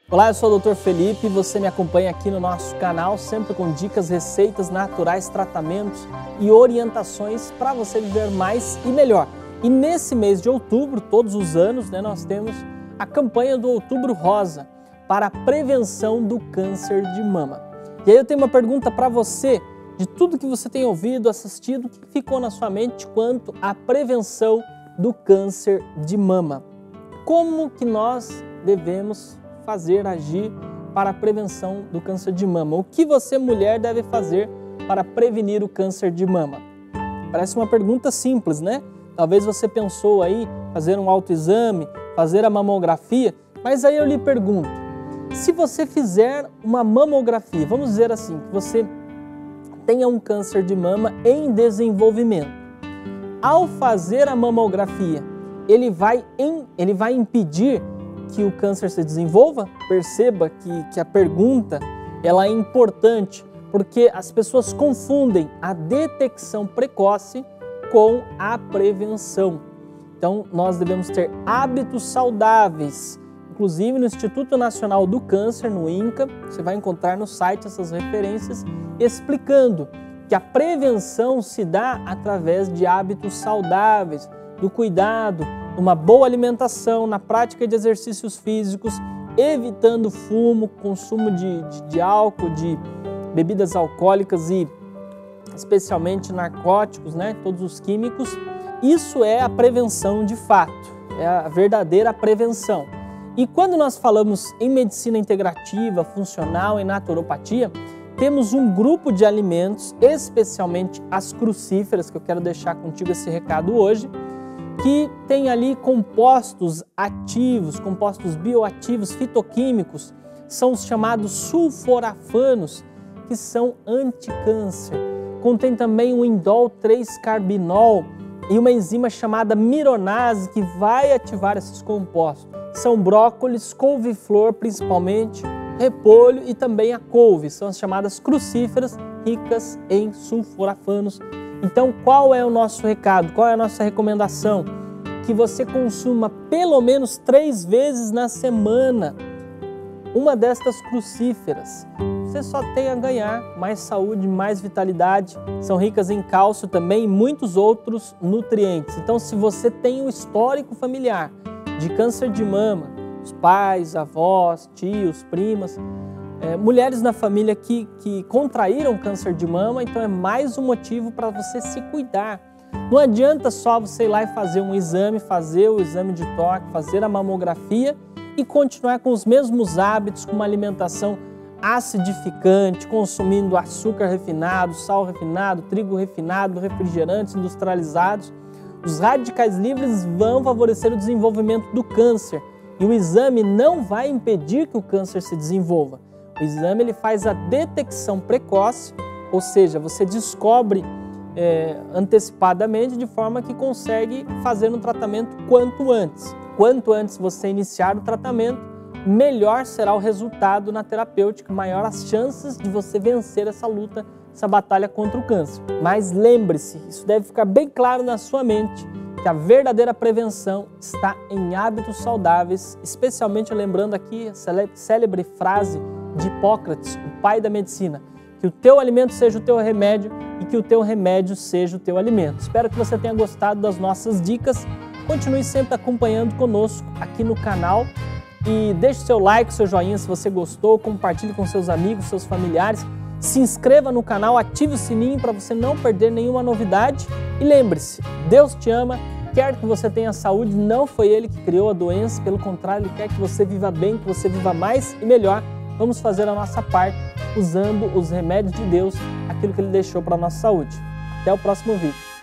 Olá, eu sou o Dr. Felipe e você me acompanha aqui no nosso canal, sempre com dicas, receitas naturais, tratamentos e orientações para você viver mais e melhor. E nesse mês de outubro, todos os anos, nós temos a campanha do Outubro Rosa para a prevenção do câncer de mama. E aí eu tenho uma pergunta para você, de tudo que você tem ouvido, assistido, o que ficou na sua mente quanto à prevenção do câncer de mama? Como que nós devemos agir para a prevenção do câncer de mama? O que você, mulher, deve fazer para prevenir o câncer de mama? Parece uma pergunta simples, né? Talvez você pensou aí fazer um autoexame, fazer a mamografia, mas aí eu lhe pergunto, se você fizer uma mamografia, vamos dizer assim, que você tenha um câncer de mama em desenvolvimento, ao fazer a mamografia, ele vai impedir que o câncer se desenvolva? Perceba que a pergunta ela é importante, porque as pessoas confundem a detecção precoce com a prevenção. Então, nós devemos ter hábitos saudáveis. Inclusive, no Instituto Nacional do Câncer, no INCA, você vai encontrar no site essas referências explicando que a prevenção se dá através de hábitos saudáveis, do cuidado, uma boa alimentação, na prática de exercícios físicos, evitando fumo, consumo de álcool, de bebidas alcoólicas e especialmente narcóticos, todos os químicos. Isso é a prevenção de fato, é a verdadeira prevenção. E quando nós falamos em medicina integrativa, funcional e naturopatia, temos um grupo de alimentos, especialmente as crucíferas, que eu quero deixar contigo esse recado hoje, que tem ali compostos ativos, compostos bioativos, fitoquímicos, são os chamados sulforafanos, que são anticâncer. Contém também o indol 3-carbinol e uma enzima chamada mironase, que vai ativar esses compostos. São brócolis, couve-flor principalmente, repolho e também a couve, são as chamadas crucíferas ricas em sulforafanos. Então, qual é o nosso recado? Qual é a nossa recomendação? Que você consuma pelo menos 3 vezes na semana uma destas crucíferas. Você só tem a ganhar mais saúde, mais vitalidade. São ricas em cálcio também e muitos outros nutrientes. Então, se você tem um histórico familiar de câncer de mama, os pais, avós, tios, primas, mulheres na família que contraíram câncer de mama, então é mais um motivo para você se cuidar. Não adianta só você ir lá e fazer um exame, fazer o exame de toque, fazer a mamografia e continuar com os mesmos hábitos, com uma alimentação acidificante, consumindo açúcar refinado, sal refinado, trigo refinado, refrigerantes industrializados. Os radicais livres vão favorecer o desenvolvimento do câncer e o exame não vai impedir que o câncer se desenvolva. O exame ele faz a detecção precoce, ou seja, você descobre antecipadamente de forma que consegue fazer um tratamento quanto antes. Quanto antes você iniciar o tratamento, melhor será o resultado na terapêutica, maior as chances de você vencer essa luta, essa batalha contra o câncer. Mas lembre-se, isso deve ficar bem claro na sua mente, que a verdadeira prevenção está em hábitos saudáveis, especialmente lembrando aqui a célebre frase de Hipócrates, o pai da medicina, que o teu alimento seja o teu remédio e que o teu remédio seja o teu alimento. Espero que você tenha gostado das nossas dicas. Continue sempre acompanhando conosco aqui no canal e deixe seu like, seu joinha se você gostou, compartilhe com seus amigos, seus familiares, se inscreva no canal, ative o sininho para você não perder nenhuma novidade e lembre-se, Deus te ama, quer que você tenha saúde, não foi Ele que criou a doença, pelo contrário, Ele quer que você viva bem, que você viva mais e melhor. Vamos fazer a nossa parte usando os remédios de Deus, aquilo que Ele deixou para a nossa saúde. Até o próximo vídeo.